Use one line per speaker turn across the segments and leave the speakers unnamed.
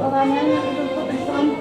Well, I know that we can put this on.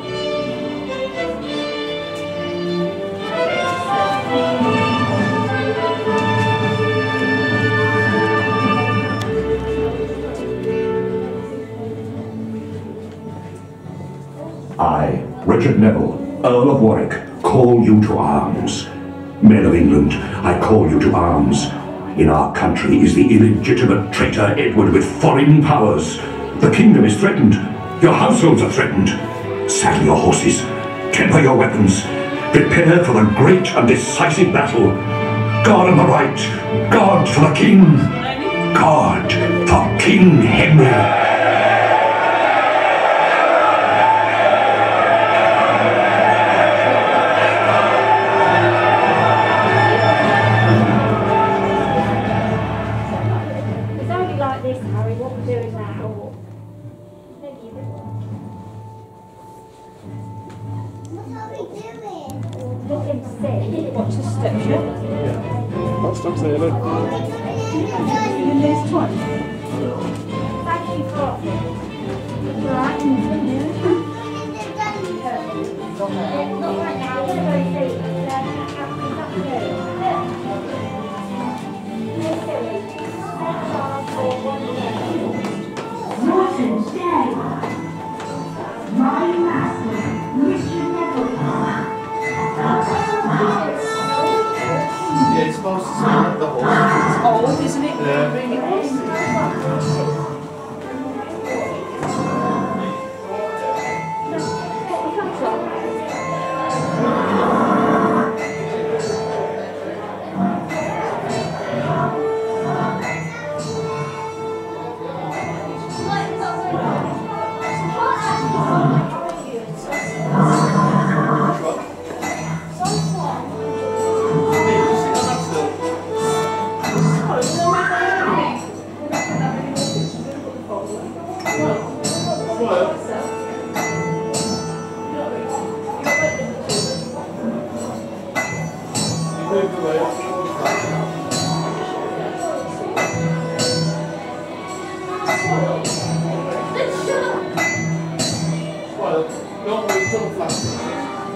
I, Richard Neville, Earl of Warwick, call you to arms. Men of England, I call you to arms. In our country is the illegitimate traitor Edward with foreign powers. The kingdom is threatened. Your households are threatened. Saddle your horses. Temper your weapons. Prepare for the great and decisive battle. God on the right. God for the king. God for King Henry.
Watch the steps, yeah?
That stops there, look.
And there's twice. Thank you for right in not right now, we're going to see.
Morton's Day. My master, Mr. Neville.
Yeah, it's supposed to smell the horse.
It's old, isn't it?
Yeah.
Really old.
Don't wait till the flash.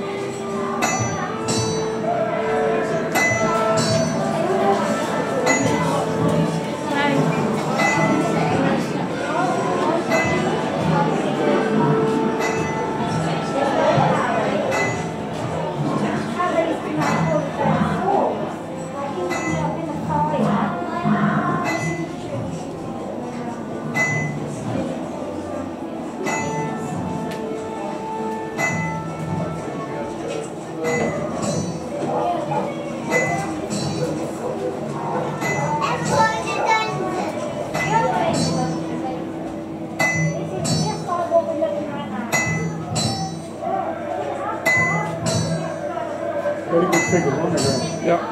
Very good figure, wasn't it? Yeah.